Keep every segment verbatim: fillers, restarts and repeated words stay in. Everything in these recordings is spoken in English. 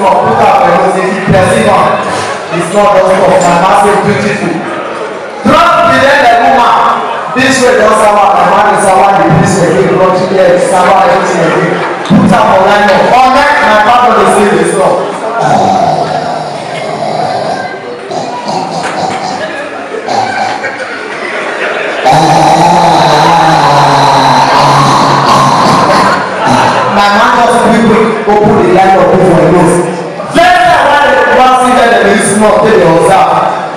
not put up a music, perceive on. It's not just for my massive beautiful. Trust me, then the woman. This way, don't someone, my man is someone, the police will give run to there, someone, everything again. Put up online. Online, my partner will say this stuff. My man just quickly open the light up for the nose. Very well, while the one seated and the small take the observe.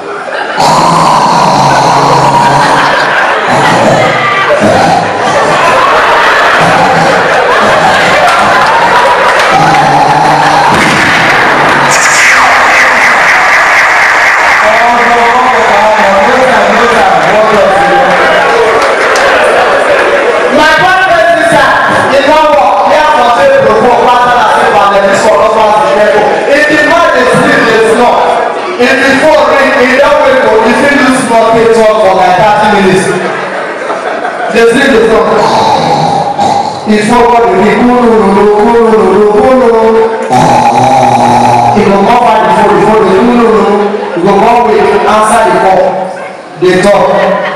If the phone ring, in that way, if you lose small pay talk for like thirty minutes, they sleep the phone. If somebody will go, no, no, no, no, no, no, no, no. He will come back before, before they do, no, no, no. He will come with answer the call. They talk.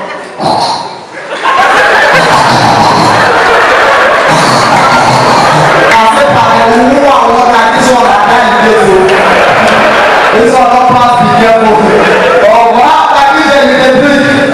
I said, I don't know what I this one I can't do. This one not pass the careful. Oh, wow, I think they can do it.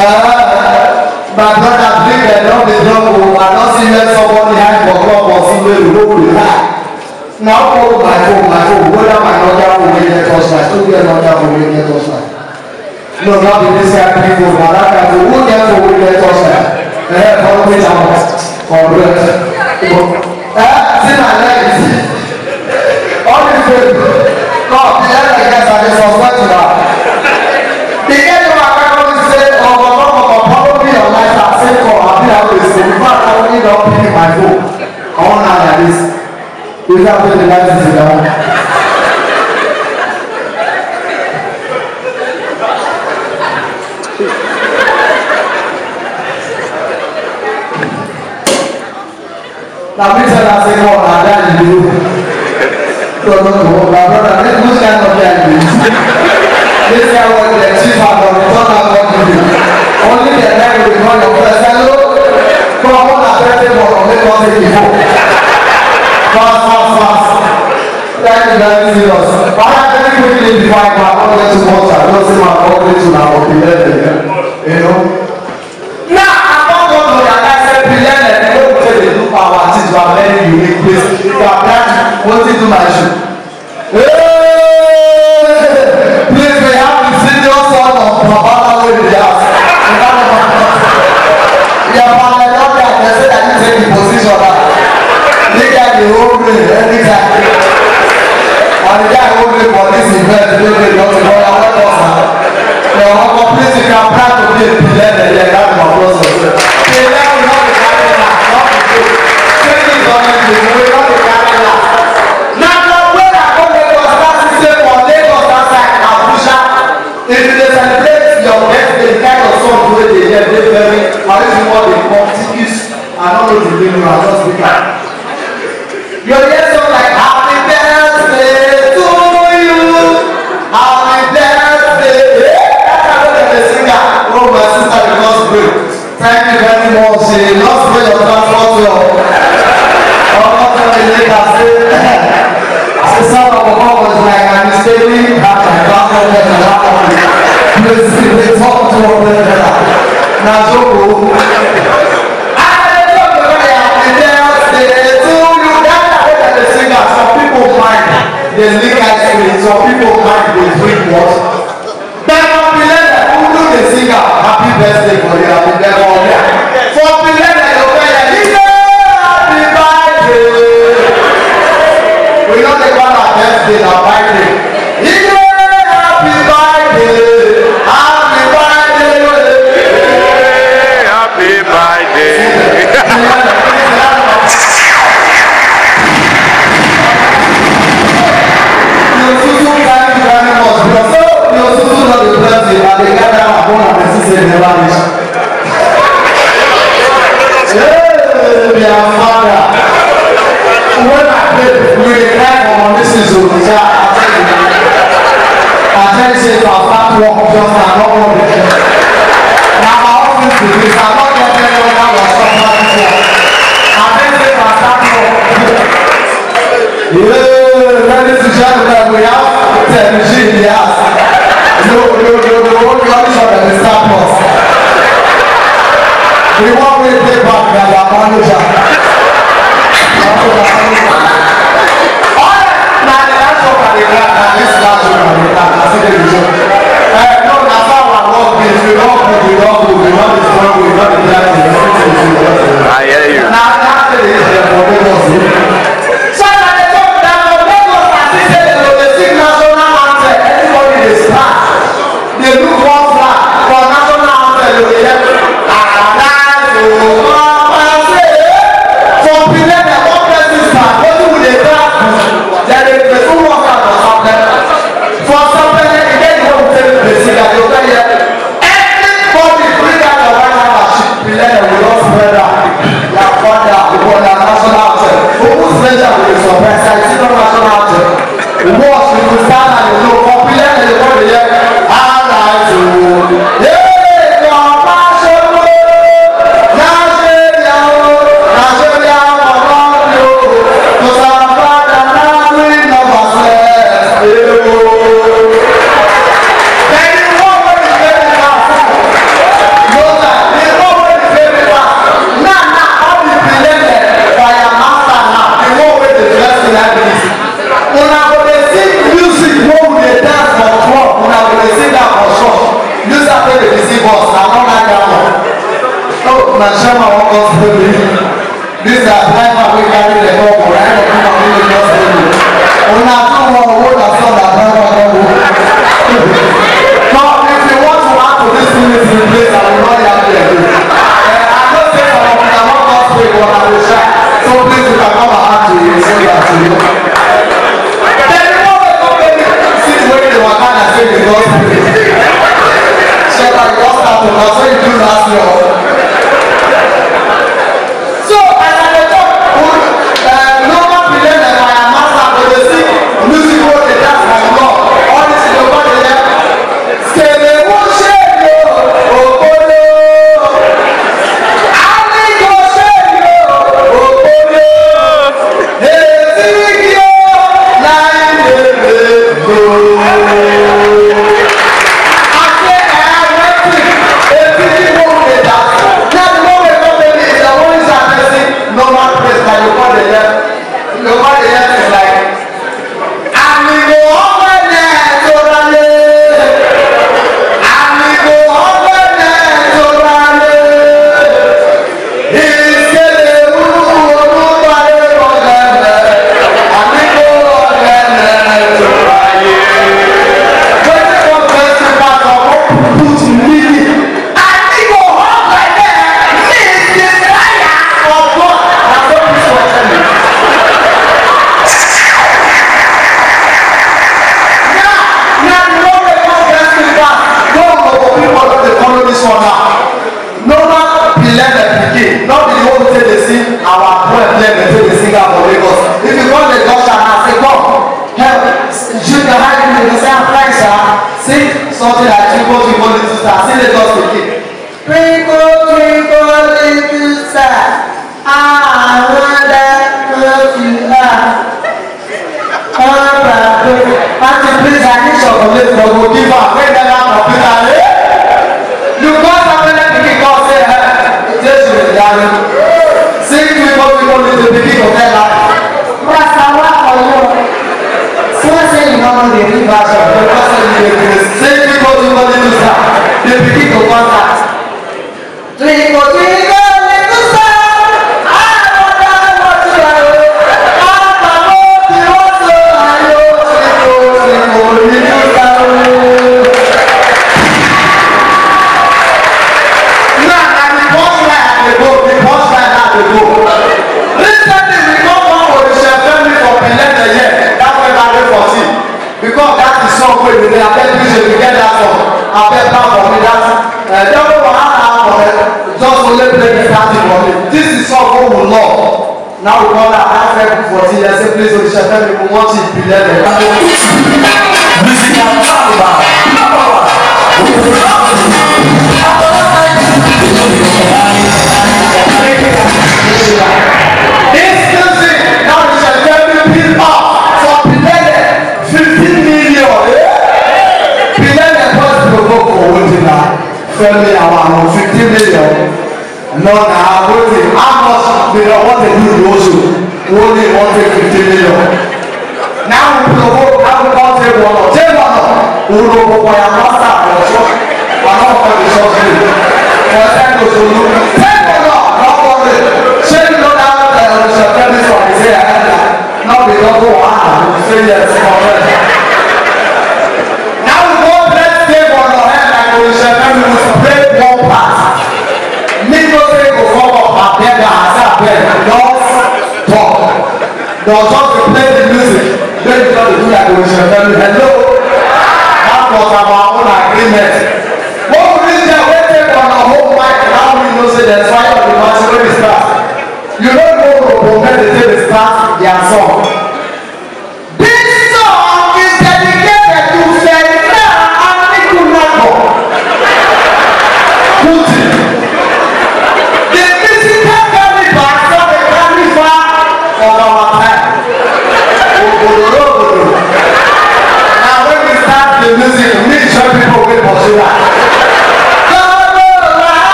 My brother, drink and don't be drunk. I don't see that someone behind for club or somewhere to go to the high. Now, oh, my phone, my phone, whether my daughter will make that touchline, still get another will make that touchline. No, not in this guy, people, but that guy will get to make that touchline. Eh, follow me down. For breath. Eh, see my legs. All the people. No, the other guys are just suspect to that. The guy who are going to say, oh, but no, but probably your life are safe for a bit of this. In fact, I only don't pick my phone. I want to have this. You have to the life is down. Now, we tell us, say, oh, I'm done in the room. No, no, no, my brother, this which kind of guy is this? This guy was the chief out of the turn out what you do. Only the guy will call your first hello. Come on, I'm better for make us say before. Fast, fast, fast. That is very serious. But I very quickly before I go, I want to get to water. I don't see my body to now or be there. You know? Now, I don't want to realize that be learned and go to the do our teach you are very unique place. You are practicing. What did you my shoe? Hey! Please, we have the senior son of Babala with the house. You are my daughter, they say that you take the position now. They got the whole day, anytime. And the guy who made for this event, they made not to know how to do it. They are not complete, you can plan to be a pillar, and they got my process. They let me know the camera, not the joke. Take it on the way, not the camera. If they celebrate your birthday, the kind of song wey dey hear dey very, at least what they call tickets, I don't know the name, I just speak am. You hear song like happy birthday to you, happy birthday. That's how they dey sing am. Oh, my sister dey lost break. Thank you very much. She lost break your transport well. Oh, not tell me later say, say some of the mom was like, I'm mistaken, have my transport well and that one. Please, they talk to one another. Now, Joko. I don't know why I'm birthday to you. That's the way that they sing that. Some people mind they lick ice cream. Some people mind they drink water. Then for Pilene, who do they sing out? Happy birthday for you. Happy birthday. For Pilene, you pay a happy birthday. We know they call our birthday our birthday. Happy birthday. Happy birthday. Happy birthday. national anthem. Watch, we will stand and you know, popular and you want to hear, arise, oh, yeah. My Shama walk us through this is the time we carry the dog for I don't know how to just do it. When I do want to hold a son that I don't know. Now, if you want to add to this thing in place, I will not have to do it. I don't say some of them are not just wait when I will try. So please, you can come and add to it so that you know. Then you know the company sit where they were kind of saying the gospel. Check out your stuff, that's what you do last year. Something like twinkle, twinkle, little star. See the gospel again. Twinkle, twinkle, little star. I wonder what you are. Auntie, please, I need your complete for go give her. When they are complete, you got something like the God say, hey, just with the sing twinkle, twinkle, little beginning of their life. Master, what for you? So I say you don't know the new version. Because say they begin to contact. Twinkle, twinkle, little star. I wonder what you are. Papa, what you also are. Twinkle, twinkle, little star. Now, and the boss line at the go, the boss line at the go. Recently, we come home with the chef family for Pelenda here. That's why I wait for see. Because that is so good. They are telling you to get that song. I bet now for me that uh, devil will have for it, just only play the starting for me. This is song God will love. Now we call that after fourteen years, say please, we shall tell people once it be there. Music and power. This music, now we shall tell people for Pilele, fifteen million. Family around fifty million. Lord, I want it. How much they don't want to do also? Only want to fifty million. Now we will go. I will call them one. Tell one. We will go for your master or shop. But not for the shop. For that to do. Tell one. Not for the. Say no now. The shop is for the say. Now we don't go on. Say yes.